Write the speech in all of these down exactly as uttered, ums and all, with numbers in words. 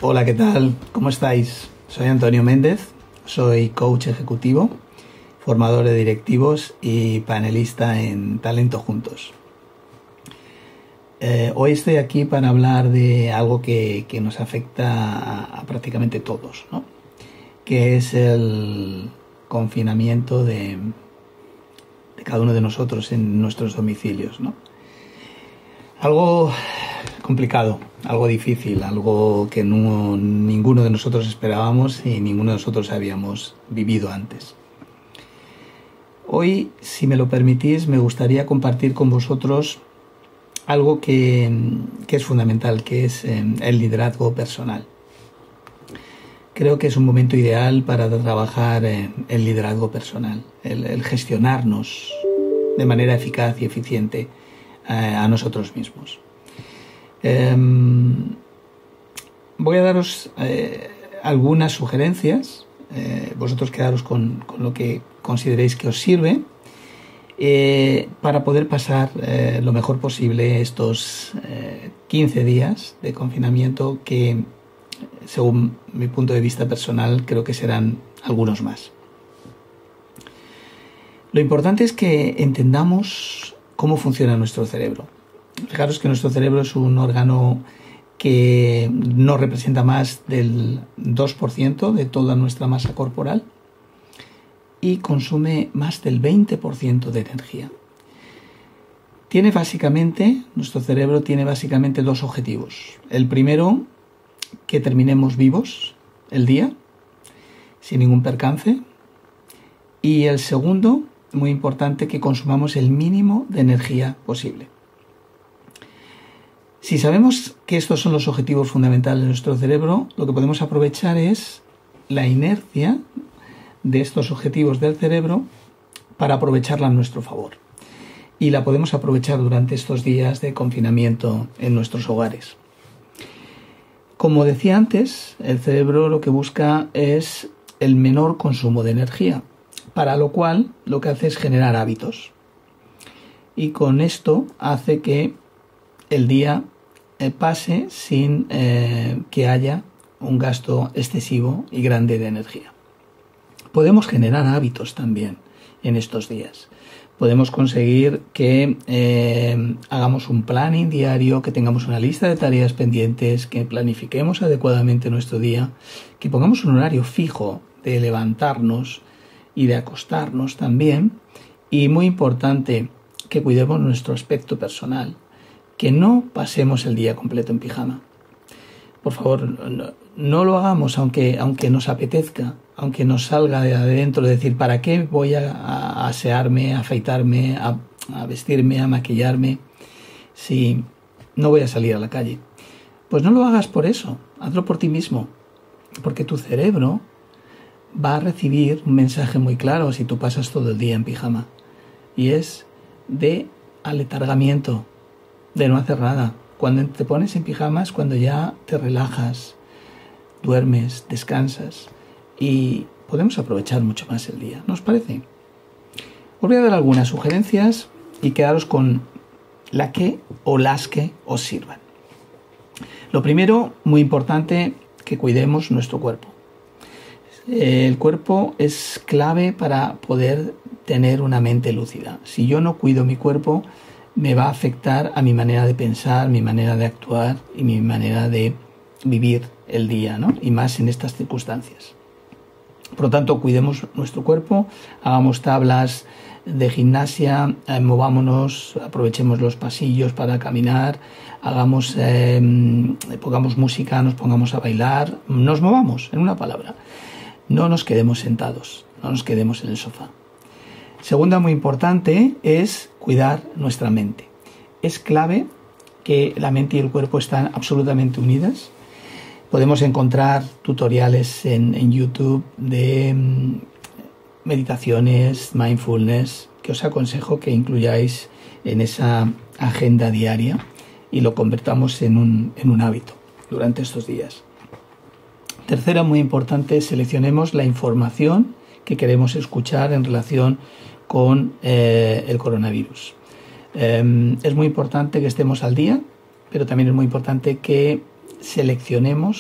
Hola, ¿qué tal? ¿Cómo estáis? Soy Antonio Méndez, soy coach ejecutivo, formador de directivos y panelista en Talento Juntos. Eh, hoy estoy aquí para hablar de algo que, que nos afecta a, a prácticamente todos, ¿no? Que es el confinamiento de, de cada uno de nosotros en nuestros domicilios, ¿no? Algo complicado, algo difícil, algo que no, ninguno de nosotros esperábamos y ninguno de nosotros habíamos vivido antes. Hoy, si me lo permitís, me gustaría compartir con vosotros algo que, que es fundamental, que es eh, el liderazgo personal. Creo que es un momento ideal para trabajar en el liderazgo personal, el, el gestionarnos de manera eficaz y eficiente eh, a nosotros mismos. Eh, voy a daros eh, algunas sugerencias, eh, vosotros quedaros con, con lo que consideréis que os sirve, eh, para poder pasar eh, lo mejor posible estos eh, quince días de confinamiento que, según mi punto de vista personal, creo que serán algunos más. Lo importante es que entendamos cómo funciona nuestro cerebro. Fijaros que nuestro cerebro es un órgano que no representa más del dos por ciento de toda nuestra masa corporal y consume más del veinte por ciento de energía. Tiene básicamente, nuestro cerebro tiene básicamente dos objetivos. El primero, que terminemos vivos el día, sin ningún percance. Y el segundo, muy importante, que consumamos el mínimo de energía posible. Si sabemos que estos son los objetivos fundamentales de nuestro cerebro, lo que podemos aprovechar es la inercia de estos objetivos del cerebro para aprovecharla a nuestro favor. Y la podemos aprovechar durante estos días de confinamiento en nuestros hogares. Como decía antes, el cerebro lo que busca es el menor consumo de energía, para lo cual lo que hace es generar hábitos. Y con esto hace que el día eh, pase sin eh, que haya un gasto excesivo y grande de energía. Podemos generar hábitos también en estos días. Podemos conseguir que eh, hagamos un planning diario, que tengamos una lista de tareas pendientes, que planifiquemos adecuadamente nuestro día, que pongamos un horario fijo de levantarnos y de acostarnos también. Y muy importante, que cuidemos nuestro aspecto personal, que no pasemos el día completo en pijama. Por favor, no, no lo hagamos aunque, aunque nos apetezca, aunque nos salga de adentro, de decir, ¿para qué voy a, a asearme, a afeitarme, a, a vestirme, a maquillarme, si no voy a salir a la calle? Pues no lo hagas por eso, hazlo por ti mismo, porque tu cerebro va a recibir un mensaje muy claro si tú pasas todo el día en pijama, y es de aletargamiento, de no hacer nada. Cuando te pones en pijama es cuando ya te relajas, duermes, descansas y podemos aprovechar mucho más el día, ¿no os parece? Os voy a dar algunas sugerencias y quedaros con la que o las que os sirvan. Lo primero, muy importante, que cuidemos nuestro cuerpo. El cuerpo es clave para poder tener una mente lúcida. Si yo no cuido mi cuerpo, me va a afectar a mi manera de pensar, mi manera de actuar y mi manera de vivir el día, ¿no? Y más en estas circunstancias. Por lo tanto, cuidemos nuestro cuerpo, hagamos tablas de gimnasia, eh, movámonos, aprovechemos los pasillos para caminar, hagamos, eh, pongamos música, nos pongamos a bailar, nos movamos, en una palabra. No nos quedemos sentados, no nos quedemos en el sofá. Segunda, muy importante, es cuidar nuestra mente. Es clave que la mente y el cuerpo están absolutamente unidas. Podemos encontrar tutoriales en, en YouTube de mm, meditaciones, mindfulness, que os aconsejo que incluyáis en esa agenda diaria y lo convertamos en un, en un hábito durante estos días. Tercera, muy importante, seleccionemos la información que queremos escuchar en relación con eh, el coronavirus. Eh, es muy importante que estemos al día, pero también es muy importante que seleccionemos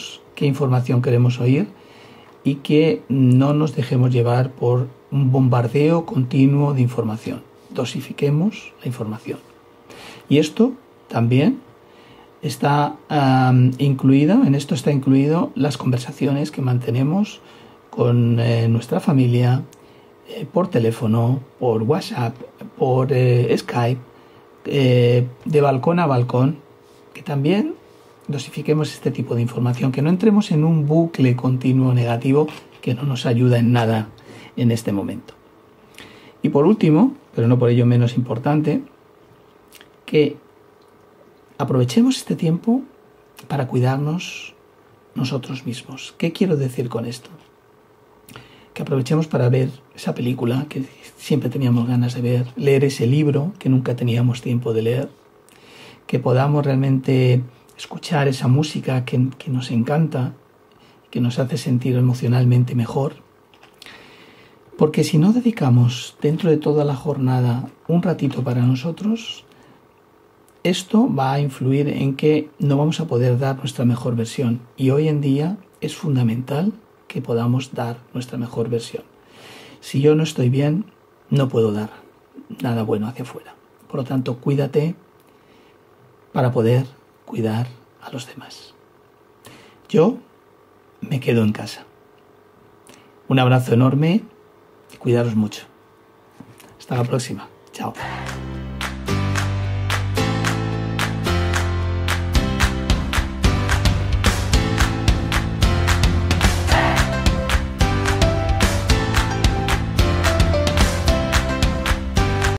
qué información queremos oír y que no nos dejemos llevar por un bombardeo continuo de información. Dosifiquemos la información. Y esto también está um, incluido, en esto está incluido las conversaciones que mantenemos con eh, nuestra familia, eh, por teléfono, por WhatsApp, por eh, Skype, eh, de balcón a balcón, que también dosifiquemos este tipo de información, que no entremos en un bucle continuo negativo que no nos ayuda en nada en este momento. Y por último, pero no por ello menos importante, que aprovechemos este tiempo para cuidarnos nosotros mismos. ¿Qué quiero decir con esto? Que aprovechemos para ver esa película que siempre teníamos ganas de ver, leer ese libro que nunca teníamos tiempo de leer, que podamos realmente escuchar esa música que, que nos encanta, que nos hace sentir emocionalmente mejor. Porque si no dedicamos dentro de toda la jornada un ratito para nosotros, esto va a influir en que no vamos a poder dar nuestra mejor versión. Y hoy en día es fundamental que podamos dar nuestra mejor versión. Si yo no estoy bien, no puedo dar nada bueno hacia afuera. Por lo tanto, cuídate para poder cuidar a los demás. Yo me quedo en casa. Un abrazo enorme y cuidaros mucho. Hasta la próxima. Chao.